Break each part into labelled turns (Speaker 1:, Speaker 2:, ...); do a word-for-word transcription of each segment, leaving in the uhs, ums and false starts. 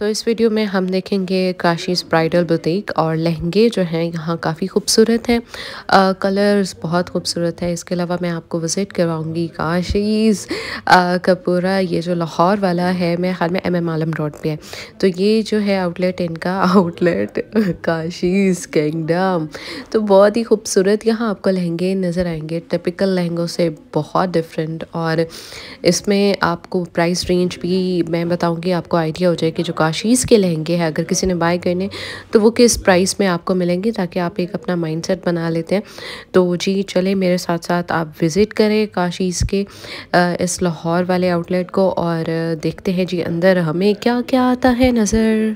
Speaker 1: तो इस वीडियो में हम देखेंगे काशीज़ ब्राइडल बुटीक और लहंगे जो हैं यहाँ काफ़ी खूबसूरत हैं, कलर्स बहुत खूबसूरत है। इसके अलावा मैं आपको विज़िट करवाऊँगी काशीज़ का पूरा ये जो लाहौर वाला है, मेरे ख्याल में एम एम आलम रोड पे है। तो ये जो है आउटलेट इनका आउटलेट काशीज़ किंगडम, तो बहुत ही खूबसूरत यहाँ आपको लहंगे नज़र आएंगे, टिपिकल लहंगों से बहुत डिफरेंट। और इसमें आपको प्राइस रेंज भी मैं बताऊँगी, आपको आइडिया हो जाए कि जो काशीज़ के लहंगे हैं अगर किसी ने बाय करने तो वो किस प्राइस में आपको मिलेंगे, ताकि आप एक अपना माइंडसेट बना लेते हैं। तो जी चले मेरे साथ साथ आप विज़िट करें काशीज़ के इस लाहौर वाले आउटलेट को और देखते हैं जी अंदर हमें क्या क्या आता है नज़र।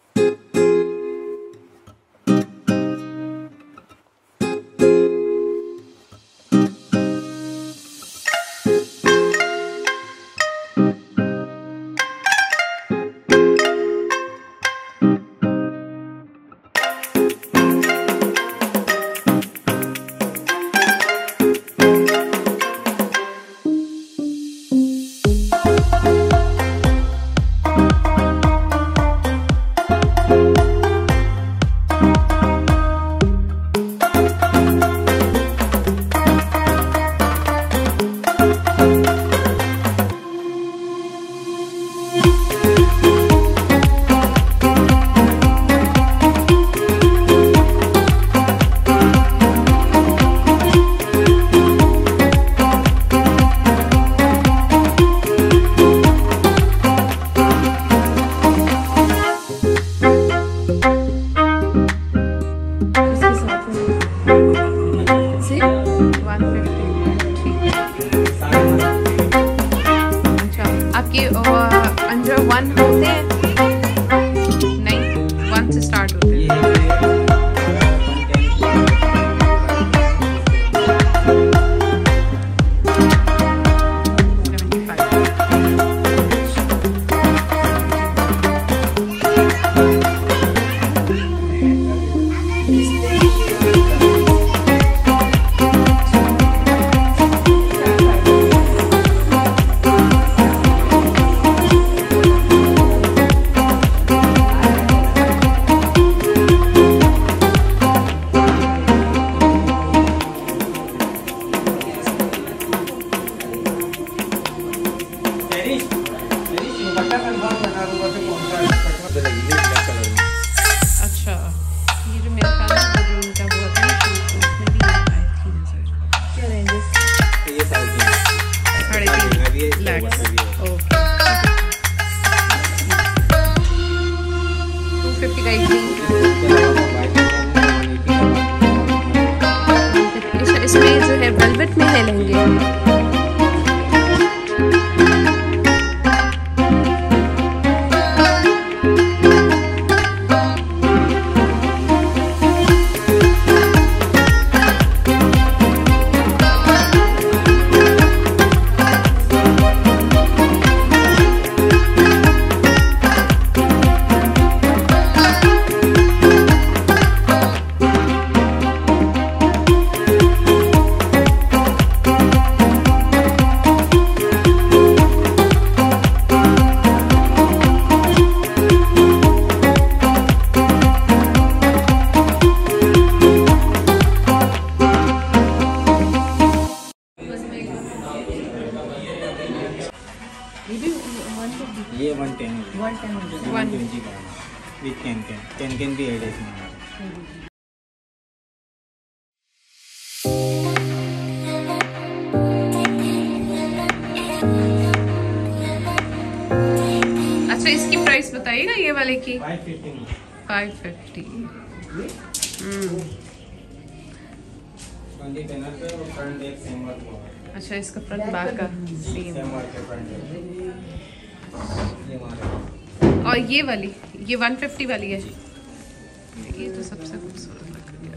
Speaker 1: अंडर वन होते हैं नहीं, वन से स्टार्ट होते हैं। अच्छा, ये जो मेरे ख्याल में जो इनका वो था उसमें भी आई थी नजर। क्या रेंजेस? ये साढ़े तीन लाख। ओके, टू फिफ्टी का इवनिंग। इसमें जो है वेलवेट में है लहंगे।
Speaker 2: ये one ten one ten one twenty का with can can can can भी ऐड है इसमें।
Speaker 1: अच्छा, इसकी प्राइस बताइएगा ये वाले की।
Speaker 2: Five fifty
Speaker 1: five fifty. अच्छा, इसका फ्रंट बैक का सेम। और ये वाली ये वन फिफ्टी वाली है, ये तो सबसे खूबसूरत लग रही है।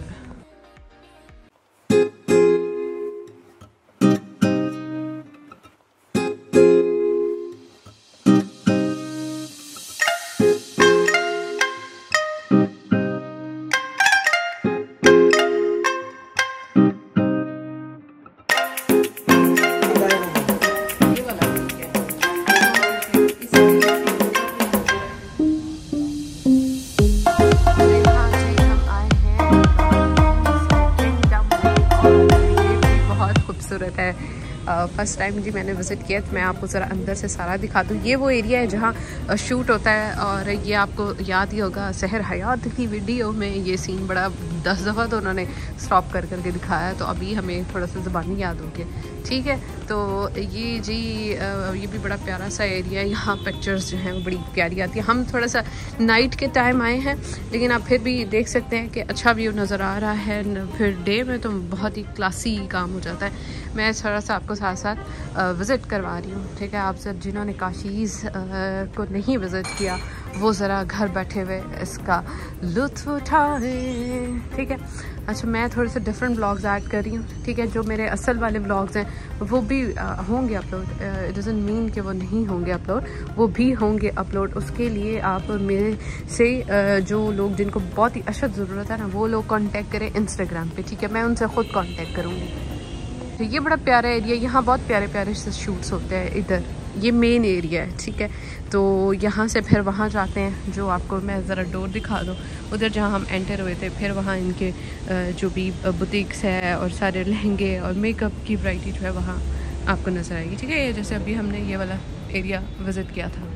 Speaker 1: खूबसूरत है। फ़र्स्ट टाइम जी मैंने विज़िट किया, तो मैं आपको ज़रा अंदर से सारा दिखा दूँ। ये वो एरिया है जहाँ शूट होता है, और ये आपको याद ही होगा सहर हयात की वीडियो में ये सीन बड़ा दस दफ़ा तो उन्होंने स्टॉप कर करके दिखाया है, तो अभी हमें थोड़ा सा ज़बानी याद हो गया। ठीक है, तो ये जी ये भी बड़ा प्यारा सा एरिया है, यहाँ पिक्चर्स जो हैं वो बड़ी प्यारी आती है। हम थोड़ा सा नाइट के टाइम आए हैं, लेकिन आप फिर भी देख सकते हैं कि अच्छा व्यू नज़र आ रहा है। फिर डे में तो बहुत ही क्लासी काम हो जाता है। मैं थोड़ा सा आपको साथ साथ विज़िट करवा रही हूँ। ठीक है, आप सब जिन्होंने काशीज़ को नहीं विज़िट किया वो ज़रा घर बैठे हुए इसका लुत्फ़ उठाएं। ठीक है, अच्छा मैं थोड़े से डिफरेंट ब्लॉग्स ऐड कर रही हूँ। ठीक है, जो मेरे असल वाले ब्लॉग्स हैं वो भी आ, होंगे अपलोड। इट डजंट मीन कि वो नहीं होंगे अपलोड, वो भी होंगे अपलोड। उसके लिए आप मेरे से आ, जो लोग जिनको बहुत ही अशद ज़रूरत है ना, वो लोग कांटेक्ट करें इंस्टाग्राम पे। ठीक है, मैं उनसे ख़ुद कांटेक्ट करूँगी। तो ये बड़ा प्यारा एरिया, यहाँ बहुत प्यारे प्यारे से शूट्स होते हैं। इधर ये मेन एरिया है। ठीक है, तो यहाँ से फिर वहाँ जाते हैं, जो आपको मैं ज़रा डोर दिखा दूँ उधर जहाँ हम एंटर हुए थे। फिर वहाँ इनके जो भी बुटीक्स है और सारे लहंगे और मेकअप की वैरायटी जो है वहाँ आपको नज़र आएगी। ठीक है, जैसे अभी हमने ये वाला एरिया विज़िट किया था।